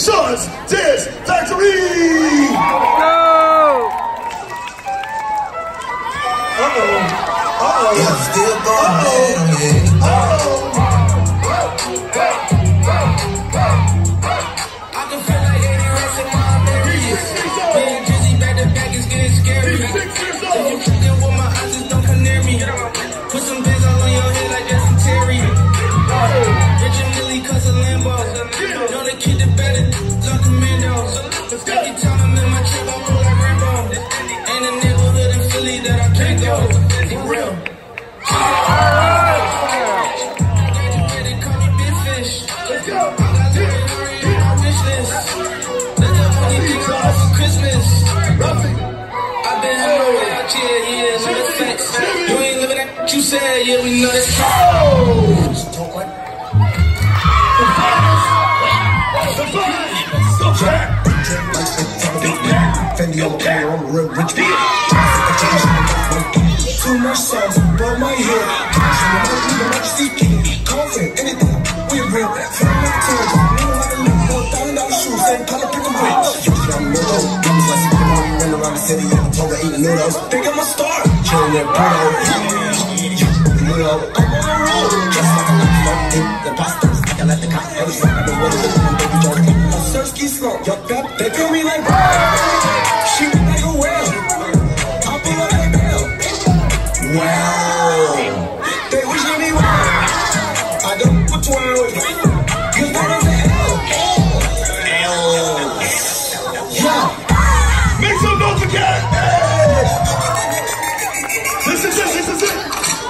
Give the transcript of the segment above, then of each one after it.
Sean's Dance Factory! Yeah, still going, I can feel like 80 rats in my berries. Being dizzy back to back is getting scary. If you tricking with my eyes, just don't come near me. Put some bands all on your head like Jason Terry. Rich and Millie cause a Lambo. Know the kid that better like Commando. Every time I'm in my trip, I feel like Rambo. Ain't a neighborhood in Philly that I can't go. For real. You said, yeah, we know that's Fendi on the camera, I'm a real rich bitch. Too much sauce above my head. Cash in the money, you don't see king. Confident, anything, we real. Feel my tears, never like a little $4,000 shoes, same color, pick a bitch. You see, I'm little, I'm like you run around the city, I'm told to eat noodles. Think I'm a star, chillin' at Porto. I'm on the road, just like a lot of the bastards, I let the cops first. I've been running with them, baby Jones. A Sersky slump, yup, they feel me like she was like a whale. I pull up like hell. Wow, they wishing me well. I don't put 12, cause that is an L. Yeah. Make some noise again! This is it!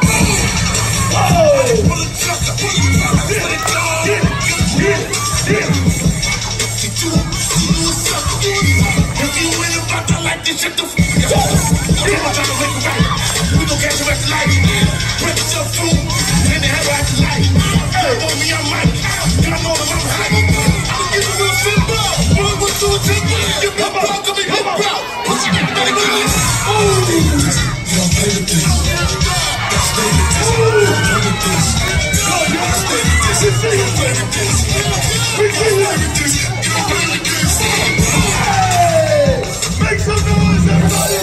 Make some noise, everybody!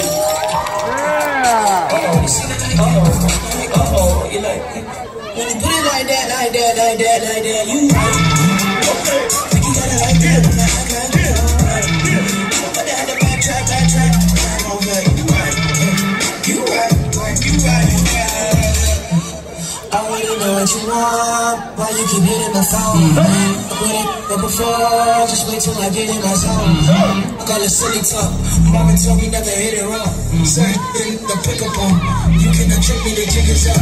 You like, when you put it like that, you right. Okay. You got it like that, but I had to backtrack. You right. I wanna know what you want, why you keep hitting my phone. I put it before, just wait till I get in my zone. I call it silly talk, mama told me never hit it wrong. Say in the pickup on, you cannot trick me, they take it out.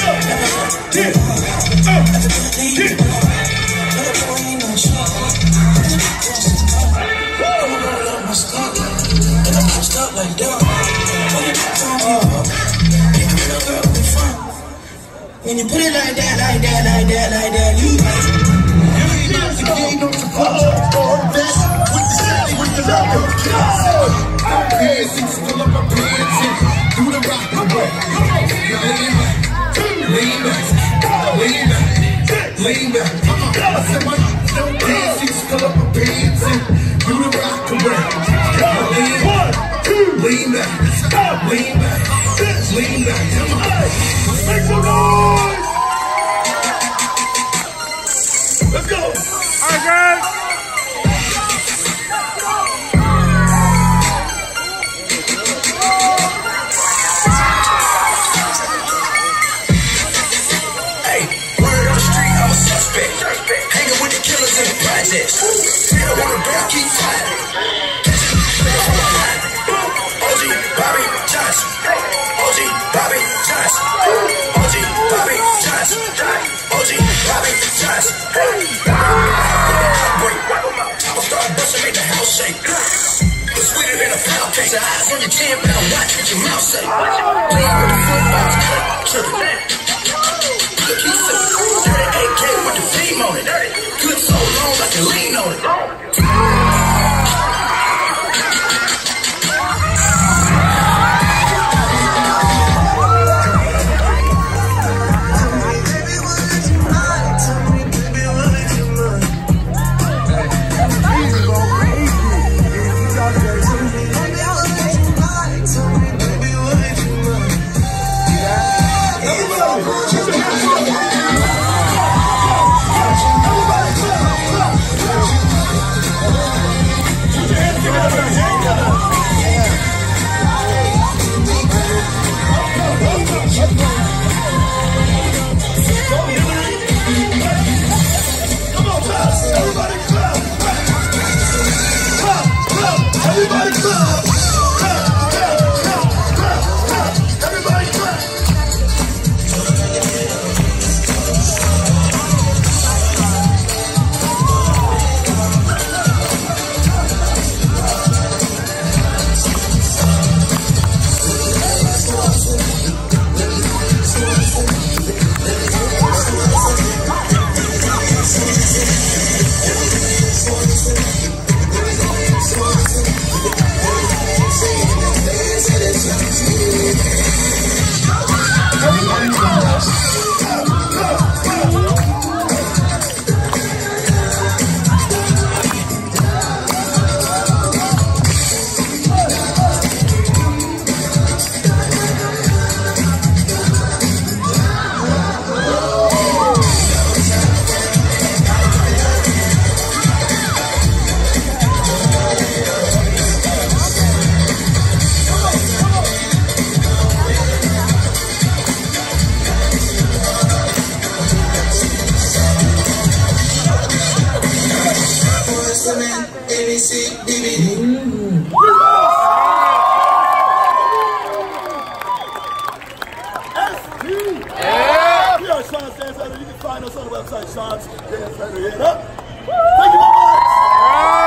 When you put it like that, you right. You ain't no support or best with the savvy, with the love. I'm dancing, still up my pants in. Do the rock away. Lean back. I said my still dancing, still up my pants in. Do the rock away. Lean back. Make some noise! Let's go! Okay! Hey, word on the street, I'm a suspect. Hanging with the killers in the projects. Still wanna bear, keep fighting. OG Bobby Johnson. OG Bobby Johnson. OG Bobby Johnson. OG Bobby Johnson. I'ma start busting, make the house shake. It's sweeter than a pound cake. Your eyes on your 10-pound watch, with your mouth say. Playing with the football, tripping. Look, he's so dirty AK with the theme on it. Clip so long, I can lean on it. Diamond, ABC, BB. We are Sean Dance Center. You can find us on the website, Sean's Dance Center. Thank you very much.